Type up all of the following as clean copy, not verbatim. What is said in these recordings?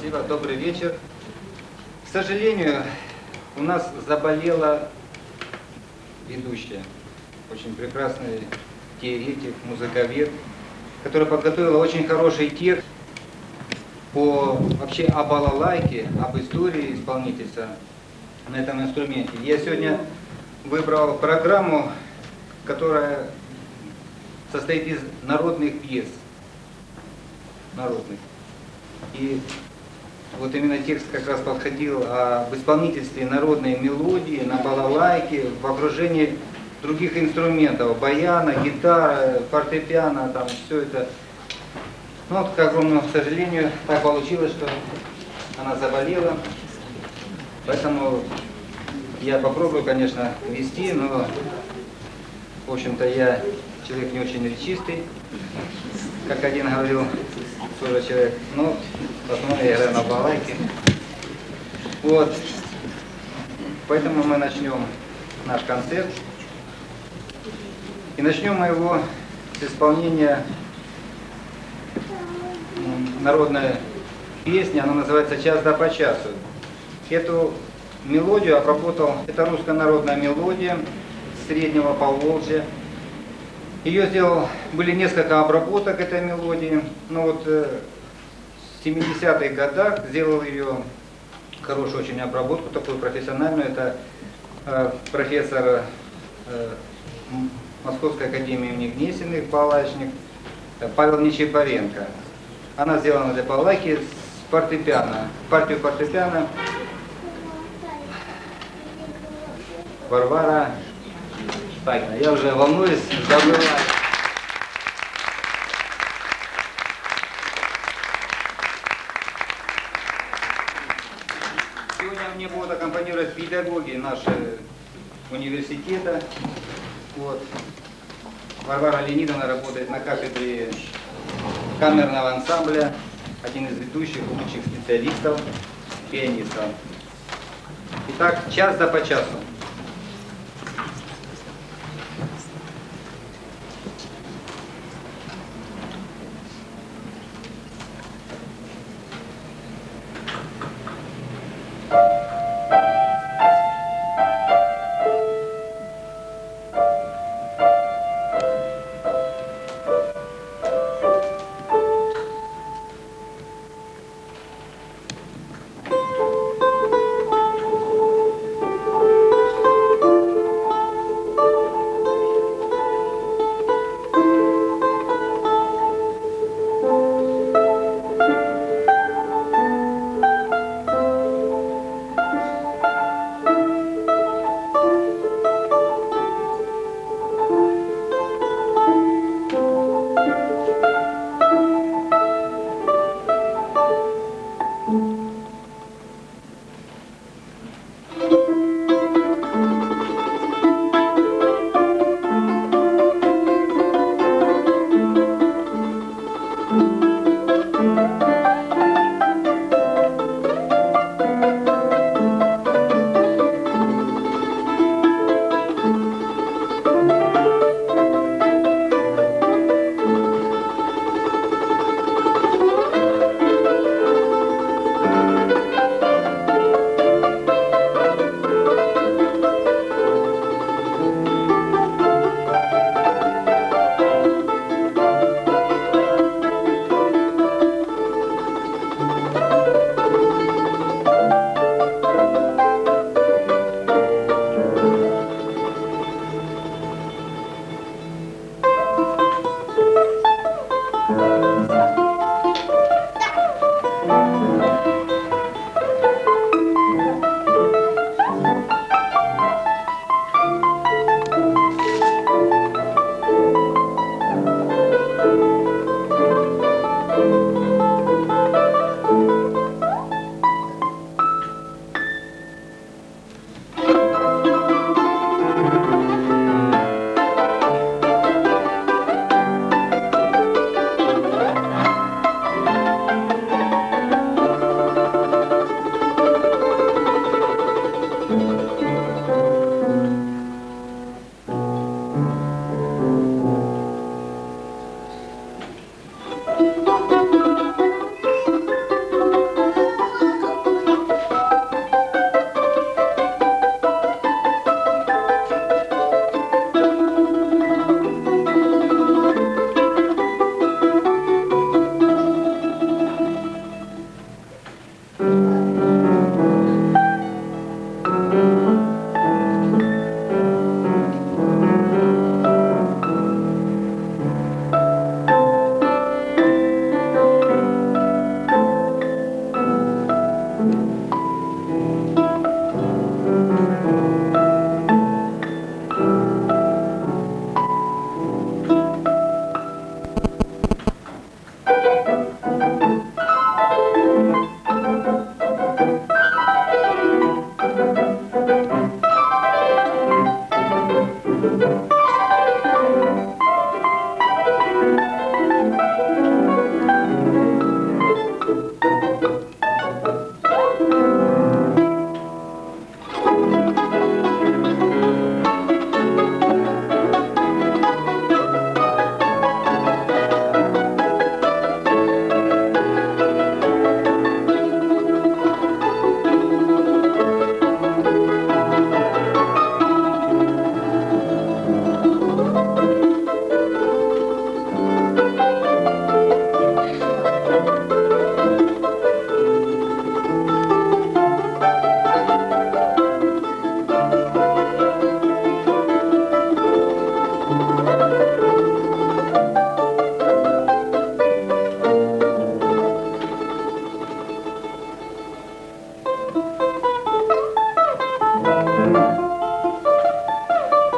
Спасибо, добрый вечер. К сожалению, у нас заболела ведущая, очень прекрасный теоретик, музыковед, которая подготовила очень хороший текст вообще о балалайке, об истории исполнительства на этом инструменте. Я сегодня выбрал программу, которая состоит из народных пьес. Народных. И вот именно текст как раз подходил об исполнительстве народной мелодии на балалайке в окружении других инструментов, баяна, гитара, фортепиано, там все это. Ну вот, к огромному сожалению, так получилось, что она заболела. Поэтому я попробую, конечно, вести, но, в общем-то, я человек не очень речистый, как один говорил свой человек. Но в основном я играю на балалайке. Вот. Поэтому мы начнем наш концерт. И начнем мы его с исполнения народной песни, она называется «Час да по часу». Эту мелодию обработал, это русская народная мелодия Среднего Поволжья. Ее сделал, были несколько обработок этой мелодии, но вот в 70-х годах сделал ее хорошую очень обработку, такую профессиональную. Это профессор Московской академии имени Гнесиных, балалайчник Павел Нечипаренко. Она сделана для балалайки с фортепиано. Партию фортепиано Варвара. Так, я уже волнуюсь, забываю. Сегодня мне будут аккомпанировать педагоги нашего университета. Вот. Варвара Леонидовна работает на кафедре камерного ансамбля, один из ведущих лучших специалистов, пианистов. Итак, час да по часу.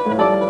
Thank you.